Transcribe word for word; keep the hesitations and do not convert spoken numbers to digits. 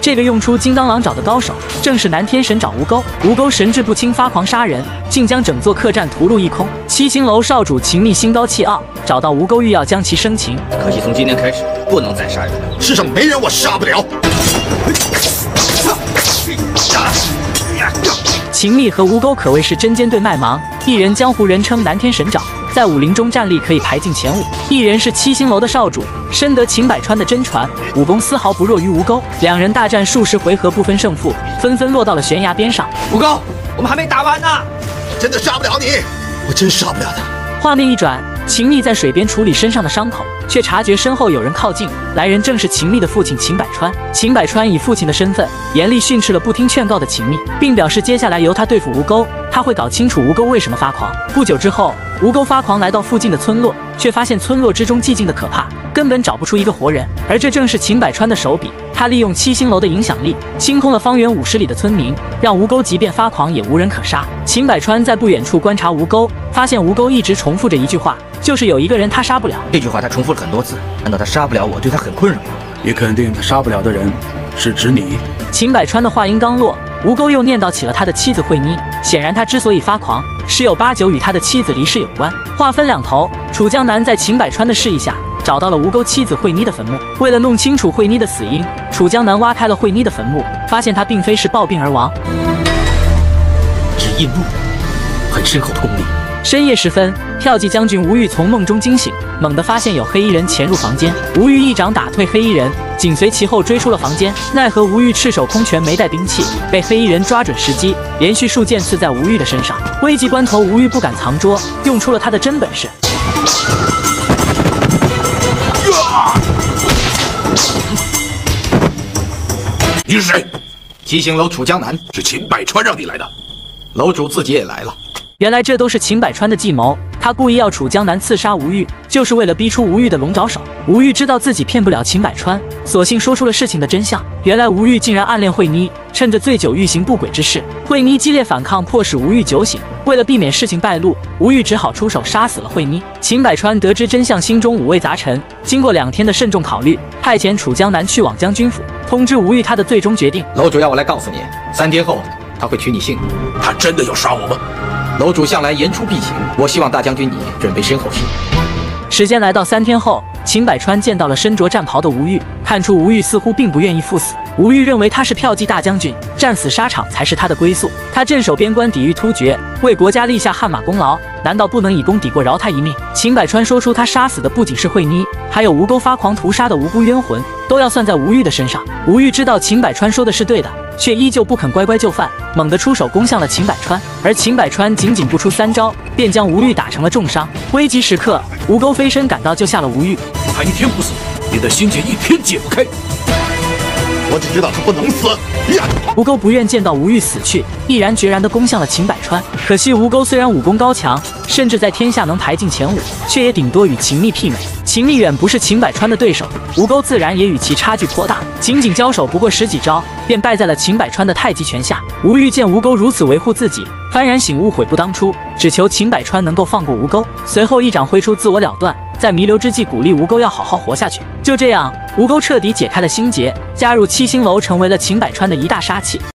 这个用出金刚狼爪的高手，正是南天神爪吴钩。吴钩神志不清，发狂杀人，竟将整座客栈屠戮一空。七星楼少主秦密心高气傲，找到吴钩欲要将其生擒。 可惜从今天开始，不能再杀人了。 世上没人我杀不了。 秦密和吴钩可谓是针尖对麦芒，一人江湖人称南天神爪，在武林中战力可以排进前五；一人是七星楼的少主，深得秦百川的真传，武功丝毫不弱于吴钩。两人大战数十回合不分胜负，纷纷落到了悬崖边上。 吴钩，我们还没打完呢！ 我真的杀不了你，我真杀不了他。 画面一转，秦密在水边处理身上的伤口，却察觉身后有人靠近，来人正是秦密的父亲秦百川。秦百川以父亲的身份，严厉训斥了不听劝告的秦密，并表示接下来由他对付吴钩，他会搞清楚吴钩为什么发狂。不久之后，吴钩发狂来到附近的村落，却发现村落之中寂静的可怕，根本找不出一个活人。而这正是秦百川的手笔，他利用七星楼的影响力，清空了方圆五十里的村民，让吴钩即便发狂也无人可杀。秦百川在不远处观察吴钩，发现吴钩一直重复着一句话，就是有一个人他杀不了。 这句话他重复了很多次，难道他杀不了我，对他很困扰吗？ 你肯定他杀不了的人是指你。 秦百川的话音刚落，吴钩又念叨起了他的妻子惠妮，显然他之所以发狂，十有八九与他的妻子离世有关。话分两头，楚江南在秦百川的示意下，找到了吴钩妻子惠妮的坟墓。为了弄清楚惠妮的死因，楚江南挖开了惠妮的坟墓，发现她并非是暴病而亡， 只印入很深厚的功力。 深夜时分，骠骑将军吴玉从梦中惊醒，猛地发现有黑衣人潜入房间。吴玉一掌打退黑衣人，紧随其后追出了房间。奈何吴玉赤手空拳，没带兵器，被黑衣人抓准时机，连续数箭刺在吴玉的身上。危急关头，吴玉不敢藏拙，用出了他的真本事。 你是谁？ 七星楼楚江南， 是秦百川让你来的。 楼主自己也来了。 原来这都是秦百川的计谋，他故意要楚江南刺杀吴玉，就是为了逼出吴玉的龙爪手。吴玉知道自己骗不了秦百川，索性说出了事情的真相。原来吴玉竟然暗恋惠妮，趁着醉酒欲行不轨之事。惠妮激烈反抗，迫使吴玉酒醒。为了避免事情败露，吴玉只好出手杀死了惠妮。秦百川得知真相，心中五味杂陈。经过两天的慎重考虑，派遣楚江南去往将军府，通知吴玉他的最终决定。 楼主要我来告诉你，三天后他会取你性命。 他真的要杀我吗？ 楼主向来言出必行，我希望大将军你准备身后事。 时间来到三天后，秦百川见到了身着战袍的吴玉，看出吴玉似乎并不愿意赴死。吴玉认为他是骠骑大将军，战死沙场才是他的归宿。他镇守边关，抵御突厥，为国家立下汗马功劳，难道不能以功抵过饶他一命？秦百川说出他杀死的不仅是惠妮，还有吴钩发狂屠杀的无辜冤魂，都要算在吴玉的身上。吴玉知道秦百川说的是对的，却依旧不肯乖乖就范，猛地出手攻向了秦百川。而秦百川仅仅不出三招，便将吴玉打成了重伤。危急时刻，吴钩飞身赶到，救下了吴玉。 他一天不死，你的心结一天解不开。我只知道他不能死。 吴钩不愿见到吴玉死去，毅然决然地攻向了秦百川。可惜吴钩虽然武功高强，甚至在天下能排进前五，却也顶多与秦密媲美。秦密远不是秦百川的对手，吴钩自然也与其差距颇大。仅仅交手不过十几招，便败在了秦百川的太极拳下。吴玉见吴钩如此维护自己，幡然醒悟，悔不当初，只求秦百川能够放过吴钩。随后一掌挥出，自我了断。在弥留之际，鼓励吴钩要好好活下去。就这样，吴钩彻底解开了心结，加入七星楼，成为了秦百川的一大杀器。